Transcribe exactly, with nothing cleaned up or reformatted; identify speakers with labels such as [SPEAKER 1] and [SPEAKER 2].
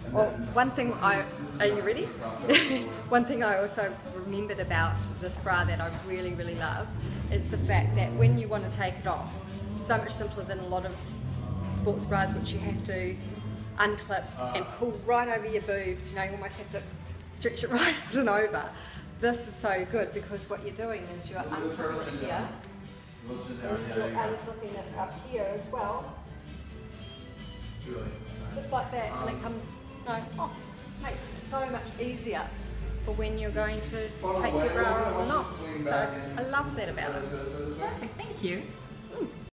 [SPEAKER 1] Well, one thing I, are you ready? One thing I also remembered about this bra that I really, really love is the fact that when you want to take it off, it's so much simpler than a lot of sports bras which you have to unclip and pull right over your boobs, you know, you almost have to stretch it right out and over. This is so good because what you're doing is you're unclipping it here, and you're unclipping it up here as well, just like that, and it comes no, off. Makes it so much easier for when you're going to take your bra on or not. So I love that about it.
[SPEAKER 2] Perfect, thank you.